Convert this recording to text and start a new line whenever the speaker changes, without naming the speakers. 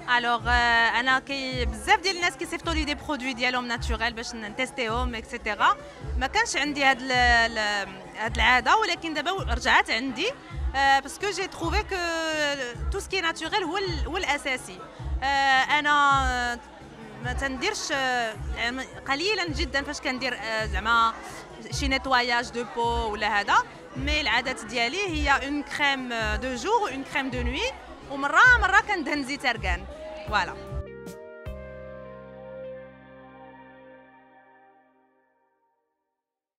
الوغ انا بزاف ديال الناس كيصيفطوا لي دي برودوي ديالهم ناتوريل باش نتيستيهم اكسيتيرا. ما كانش عندي هاد العاده، ولكن دابا رجعت عندي باسكو جي تروفي كو تو سكي ناتوريل هو الاساسي. انا ما تنديرش قليلا جدا فاش كندير زعما شي نيتواياج دو بو ولا هذا. مي العادات ديالي هي اون كريم دو جور و اون كريم دو نوي، ومره كندهن زيت ارغان. فوالا.